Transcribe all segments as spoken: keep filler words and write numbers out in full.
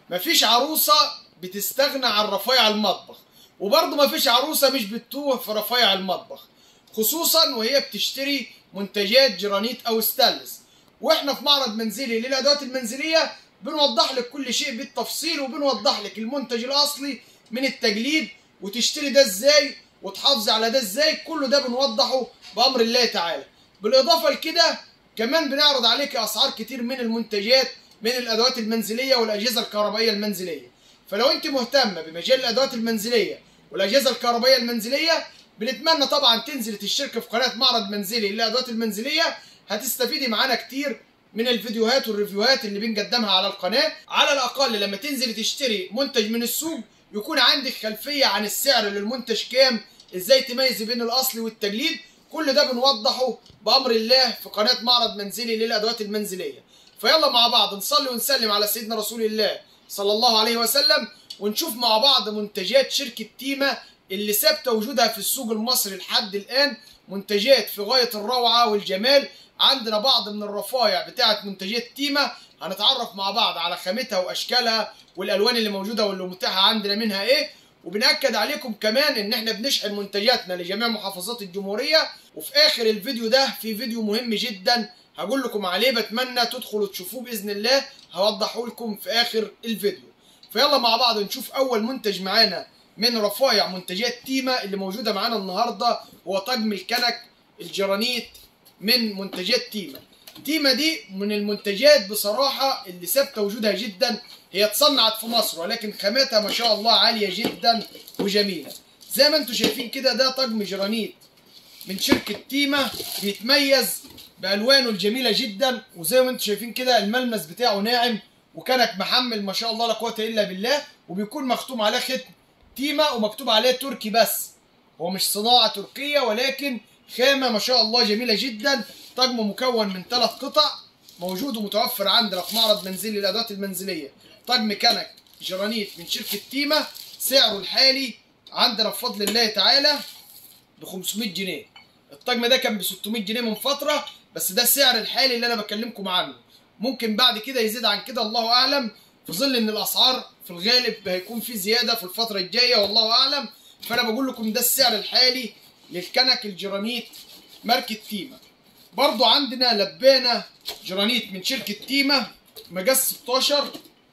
مفيش عروسة بتستغنى عن رفايع المطبخ، وبرضه مفيش عروسة مش بتتوه في رفايع المطبخ، خصوصا وهي بتشتري منتجات جرانيت او ستانلس. واحنا في معرض منزلي للادوات المنزلية بنوضح لك كل شيء بالتفصيل، وبنوضح لك المنتج الاصلي من التجليد، وتشتري ده ازاي وتحافظي على ده ازاي. كله ده بنوضحه بامر الله تعالى. بالاضافه لكده كمان بنعرض عليك اسعار كتير من المنتجات من الادوات المنزليه والاجهزه الكهربائيه المنزليه. فلو انت مهتمه بمجال الادوات المنزليه والاجهزه الكهربائيه المنزليه، بنتمنى طبعا تنزل تشترك في قناه معرض منزلي للادوات المنزليه. هتستفيدي معانا كتير من الفيديوهات والريفيوهات اللي بنقدمها على القناه. على الاقل لما تنزلي تشتري منتج من السوق يكون عندك خلفيه عن السعر للمنتج كام، ازاي تميزي بين الاصلي والتجليد. كل ده بنوضحه بامر الله في قناه معرض منزلي للادوات المنزليه. فيلا مع بعض نصلي ونسلم على سيدنا رسول الله صلى الله عليه وسلم، ونشوف مع بعض منتجات شركه تيما اللي ثابته وجودها في السوق المصري لحد الان. منتجات في غايه الروعه والجمال. عندنا بعض من الرفايع بتاعه منتجات تيما، هنتعرف مع بعض على خامتها واشكالها والالوان اللي موجوده واللي متاحه عندنا منها ايه. وبنأكد عليكم كمان ان احنا بنشحن منتجاتنا لجميع محافظات الجمهوريه. وفي اخر الفيديو ده في فيديو مهم جدا هقول لكم عليه، بتمنى تدخلوا تشوفوه باذن الله، هوضحه لكم في اخر الفيديو. فيلا مع بعض نشوف اول منتج معانا من رفايع منتجات تيما اللي موجوده معانا النهارده، هو طقم الكنك الجرانيت من منتجات تيما. تيما دي من المنتجات بصراحه اللي ثابته وجودها جدا. هي اتصنعت في مصر ولكن خاماتها ما شاء الله عاليه جدا وجميله. زي ما انتم شايفين كده ده طقم جرانيت من شركه تيما، بيتميز بالوانه الجميله جدا. وزي ما انتم شايفين كده الملمس بتاعه ناعم وكنك محمل ما شاء الله لا قوه الا بالله، وبيكون مختوم عليه ختم تيما ومكتوب عليه تركي، بس هو مش صناعه تركيه ولكن خامه ما شاء الله جميله جدا. طقم مكون من ثلاث قطع، موجود ومتوفر عندنا في معرض منزلي للادوات المنزليه. طقم كنك جرانيت من شركه تيما، سعره الحالي عندنا بفضل الله تعالى ب خمسمية جنيه. الطقم ده كان ب ستمية جنيه من فتره، بس ده السعر الحالي اللي انا بكلمكم عنه. ممكن بعد كده يزيد عن كده الله اعلم، في ظل ان الاسعار في الغالب هيكون في زياده في الفتره الجايه والله اعلم. فانا بقول لكم ده السعر الحالي للكنك الجرانيت ماركه تيما. برضو عندنا لبانه جرانيت من شركه تيما مقاس ستاشر.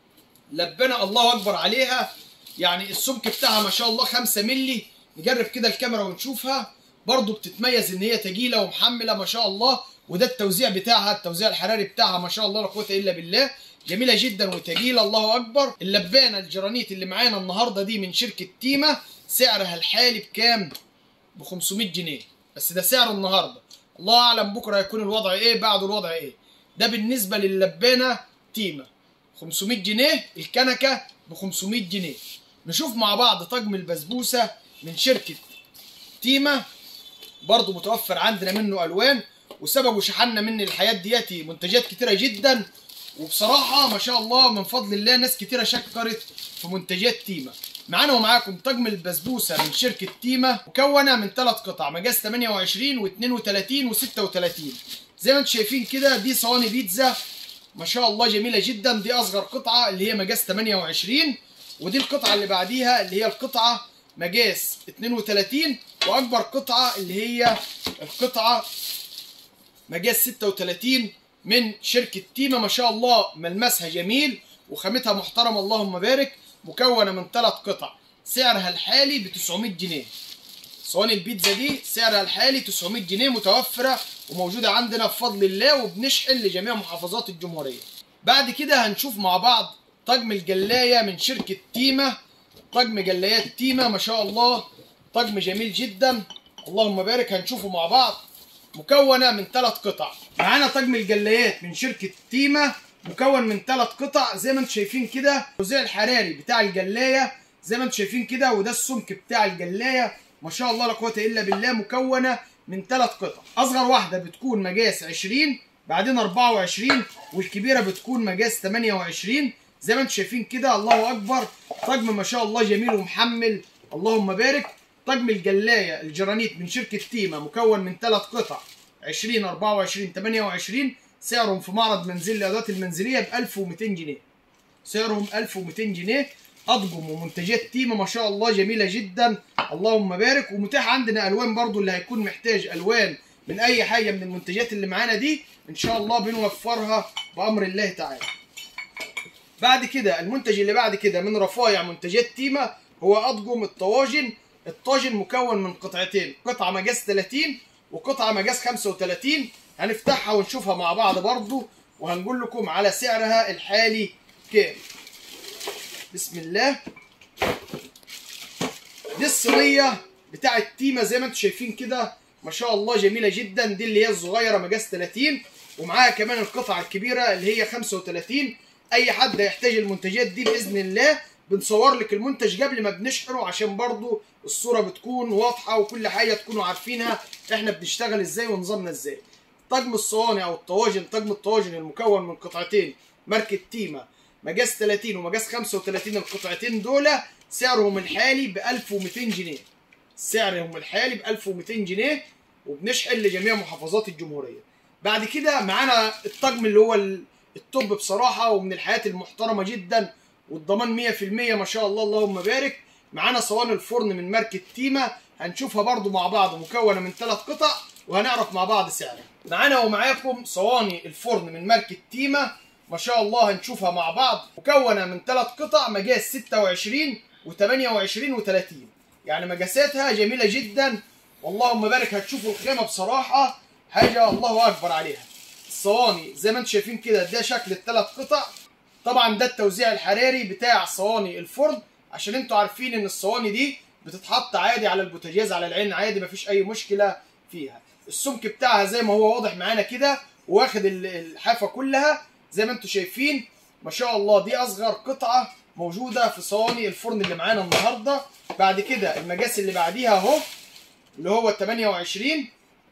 لبانه الله اكبر عليها، يعني السمك بتاعها ما شاء الله خمسة مللي. نجرب كده الكاميرا ونشوفها. برضو بتتميز ان هي تقيله ومحمله ما شاء الله. وده التوزيع بتاعها، التوزيع الحراري بتاعها ما شاء الله لا قوه الا بالله، جميله جدا وتقيله الله اكبر. اللبانه الجرانيت اللي معانا النهارده دي من شركه تيما، سعرها الحالي بكام؟ ب خمسمية جنيه. بس ده سعر النهارده، الله اعلم بكره هيكون الوضع ايه، بعده الوضع ايه. ده بالنسبه لللبانه تيما خمسمية جنيه، الكنكه ب خمسمية جنيه. نشوف مع بعض طقم البسبوسه من شركه تيما، برضو متوفر عندنا منه الوان، وسبق وشحنا من الحاجات دياتي منتجات كتيره جدا. وبصراحه ما شاء الله من فضل الله ناس كتيره شكرت في منتجات تيما. معانا ومعاكم طقم البسبوسه من شركه تيما، مكونه من ثلاث قطع مقاس تمنية وعشرين واثنين وثلاثين وستة وثلاثين. زي ما انتم شايفين كده دي صواني بيتزا ما شاء الله جميله جدا. دي اصغر قطعه اللي هي مقاس تمنية وعشرين، ودي القطعه اللي بعديها اللي هي القطعه مقاس اثنين وثلاثين، واكبر قطعه اللي هي القطعه مقاس ستة وثلاثين من شركه تيما. ما شاء الله ملمسها جميل وخامتها محترمه اللهم بارك. مكونه من ثلاث قطع، سعرها الحالي ب تسعمية جنيه. صواني البيتزا دي سعرها الحالي تسعمية جنيه، متوفره وموجوده عندنا بفضل الله، وبنشحن لجميع محافظات الجمهوريه. بعد كده هنشوف مع بعض طقم الجلايه من شركه تيما. طقم جلايات تيما ما شاء الله طقم جميل جدا اللهم بارك. هنشوفه مع بعض، مكونه من ثلاث قطع. معانا طقم الجلايات من شركه تيما مكون من ثلاث قطع. زي ما انتم شايفين كده التوزيع الحراري بتاع الجلايه زي ما انتم شايفين كده، وده السمك بتاع الجلايه ما شاء الله لا قوه الا بالله. مكونه من ثلاث قطع، اصغر واحده بتكون مقاس عشرين، بعدين أربعة وعشرين، والكبيره بتكون مقاس تمنية وعشرين. زي ما انتم شايفين كده الله اكبر. طقم ما شاء الله جميل ومحمل اللهم بارك. طقم الجلايه الجرانيت من شركه تيما مكون من ثلاث قطع عشرين، أربعة وعشرين، تمنية وعشرين. سعرهم في معرض منزلي للادوات المنزليه ب ألف ومئتين جنيه. سعرهم ألف ومئتين جنيه. اطقم ومنتجات تيما ما شاء الله جميله جدا، اللهم بارك. ومتاح عندنا الوان برضو، اللي هيكون محتاج الوان من اي حاجه من المنتجات اللي معانا دي ان شاء الله بنوفرها بامر الله تعالى. بعد كده المنتج اللي بعد كده من رفايع منتجات تيما هو اطقم الطواجن. الطاجن مكون من قطعتين، قطعه مقاس ثلاثين وقطعه مقاس خمسة وثلاثين. هنفتحها ونشوفها مع بعض برضو، وهنقول لكم على سعرها الحالي كام. بسم الله. دي الصينيه بتاعت تيما زي ما انتم شايفين كده ما شاء الله جميله جدا. دي اللي هي الصغيره مقاس ثلاثين، ومعاها كمان القطعه الكبيره اللي هي خمسة وثلاثين. اي حد هيحتاج المنتجات دي باذن الله بنصور لك المنتج قبل ما بنشحنه، عشان برضو الصوره بتكون واضحه وكل حاجه تكونوا عارفينها احنا بنشتغل ازاي ونظامنا ازاي. طقم الصواني او الطواجن، طقم الطواجن المكون من قطعتين ماركه تيما مقاس ثلاثين ومقاس خمسة وثلاثين. القطعتين دول سعرهم الحالي ب ألف ومئتين جنيه. سعرهم الحالي ب ألف ومئتين جنيه، وبنشحن لجميع محافظات الجمهوريه. بعد كده معانا الطقم اللي هو التوب بصراحه ومن الحاجات المحترمه جدا والضمان مية في المية ما شاء الله اللهم بارك. معانا صواني الفرن من ماركه تيما، هنشوفها برضو مع بعض، مكونه من ثلاث قطع وهنعرف مع بعض سعرها. معانا ومعاكم صواني الفرن من ماركه تيما ما شاء الله، هنشوفها مع بعض. مكونه من ثلاث قطع مقاس ستة وعشرين وثمانية وعشرين وثلاثين، يعني مقاساتها جميله جدا واللهم بارك. هتشوفوا الخامه بصراحه حاجه الله اكبر عليها. الصواني زي ما انتم شايفين كده ده شكل الثلاث قطع. طبعا ده التوزيع الحراري بتاع صواني الفرن، عشان انتوا عارفين ان الصواني دي بتتحط عادي على البوتاجاز على العين عادي مفيش اي مشكله فيها. السمك بتاعها زي ما هو واضح معانا كده، واخد الحافه كلها زي ما انتم شايفين ما شاء الله. دي اصغر قطعه موجوده في صواني الفرن اللي معانا النهارده. بعد كده المقاس اللي بعديها اهو اللي هو ثمانية وعشرين،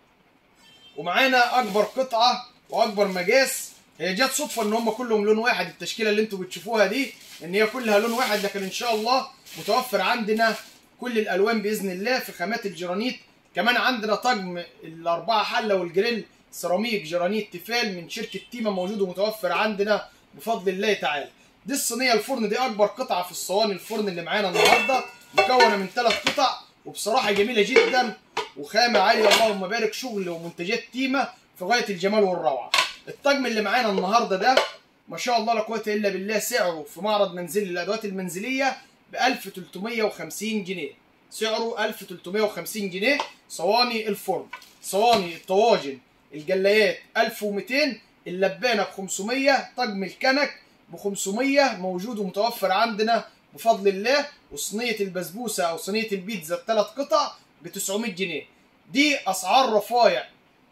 ومعانا اكبر قطعه واكبر مقاس. هي جت صدفه ان هم كلهم لون واحد، التشكيله اللي انتم بتشوفوها دي ان هي كلها لون واحد، لكن ان شاء الله متوفر عندنا كل الالوان باذن الله في خامات الجرانيت. كمان عندنا طقم الاربعه حله والجريل سيراميك جرانيت تيفال من شركه تيما موجود ومتوفر عندنا بفضل الله تعالى. دي الصينيه الفرن دي اكبر قطعه في الصواني الفرن اللي معانا النهارده، مكونه من ثلاث قطع وبصراحه جميله جدا وخامه عاليه اللهم بارك. شغل ومنتجات تيما في غايه الجمال والروعه. الطقم اللي معانا النهارده ده ما شاء الله لا قوه الا بالله سعره في معرض منزلي للادوات المنزليه ب ألف وثلاثمئة وخمسين جنيه. سعره ألف وثلاثمئة وخمسين جنيه. صواني الفرن، صواني الطواجن الجلايات ألف ومئتين، اللبانه ب خمسمئة، طقم الكنك ب خمسمئة موجود ومتوفر عندنا بفضل الله. وصينيه البسبوسه او صينيه البيتزا الثلاث قطع ب تسعمئة جنيه. دي اسعار رفايع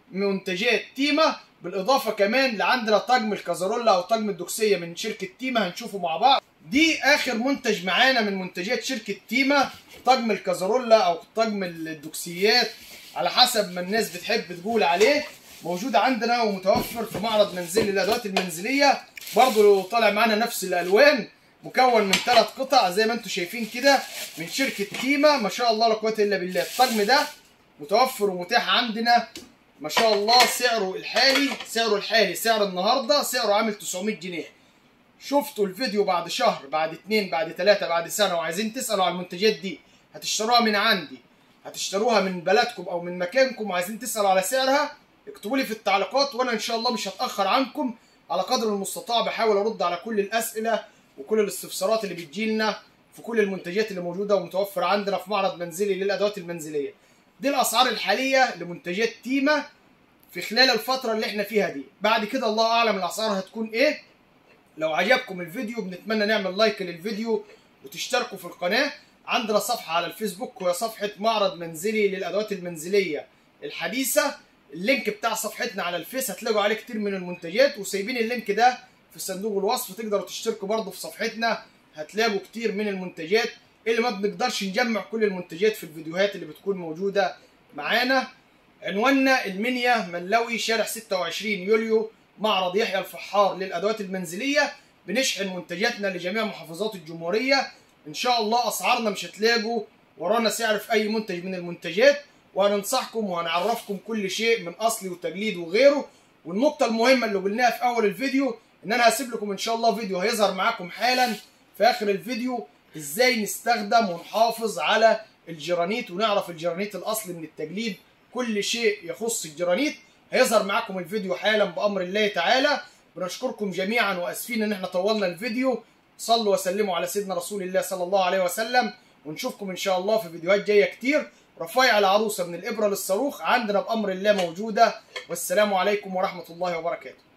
منتجات تيما. بالاضافه كمان لعندنا طقم الكازارولا او طقم الدوكسيه من شركه تيما هنشوفه مع بعض. دي اخر منتج معانا من منتجات شركه تيما، طقم الكازارولا او طقم الدوكسيات على حسب ما الناس بتحب تقول عليه. موجود عندنا ومتوفر في معرض منزلي للادوات المنزليه. برضه طالع معانا نفس الالوان، مكون من ثلاث قطع زي ما انتم شايفين كده من شركه تيما ما شاء الله لا قوه الا بالله. الطقم ده متوفر ومتاح عندنا ما شاء الله. سعره الحالي سعره الحالي سعر النهارده سعره عامل تسعمئة جنيه. شفتوا الفيديو بعد شهر بعد اتنين بعد تلاتة بعد سنه وعايزين تسالوا على المنتجات دي، هتشتروها من عندي، هتشتروها من بلدكم او من مكانكم وعايزين تسالوا على سعرها، اكتبوا لي في التعليقات وانا ان شاء الله مش هتاخر عنكم. على قدر المستطاع بحاول ارد على كل الاسئله وكل الاستفسارات اللي بتجيلنا في كل المنتجات اللي موجوده ومتوفره عندنا في معرض منزلي للادوات المنزليه. دي الاسعار الحاليه لمنتجات تيما في خلال الفتره اللي احنا فيها دي. بعد كده الله اعلم الاسعار هتكون ايه. لو عجبكم الفيديو بنتمنى نعمل لايك للفيديو وتشتركوا في القناه. عندنا صفحه على الفيسبوك وهي صفحه معرض منزلي للادوات المنزليه الحديثه. اللينك بتاع صفحتنا على الفيس هتلاقوا عليه كتير من المنتجات، وسايبين اللينك ده في صندوق الوصف تقدروا تشتركوا برضه في صفحتنا. هتلاقوا كتير من المنتجات اللي ما بنقدرش نجمع كل المنتجات في الفيديوهات اللي بتكون موجوده معانا. عنواننا المنيا ملوي شارع ستة وعشرين يوليو معرض يحيى الفحار للادوات المنزليه. بنشحن منتجاتنا لجميع محافظات الجمهوريه. ان شاء الله اسعارنا مش هتلاقوا ورانا سعر في اي منتج من المنتجات، وهننصحكم وهنعرفكم كل شيء من اصلي وتجليد وغيره. والنقطه المهمه اللي قلناها في اول الفيديو ان انا هسيب لكم ان شاء الله فيديو هيظهر معاكم حالا في اخر الفيديو ازاي نستخدم ونحافظ على الجرانيت ونعرف الجرانيت الاصلي من التجليد. كل شيء يخص الجرانيت هيظهر معاكم الفيديو حالا بامر الله تعالى. بنشكركم جميعا واسفين ان احنا طولنا الفيديو. صلوا وسلموا على سيدنا رسول الله صلى الله عليه وسلم، ونشوفكم ان شاء الله في فيديوهات جايه كتير. رفايع العروسه من الابره للصاروخ عندنا بامر الله موجوده. والسلام عليكم ورحمه الله وبركاته.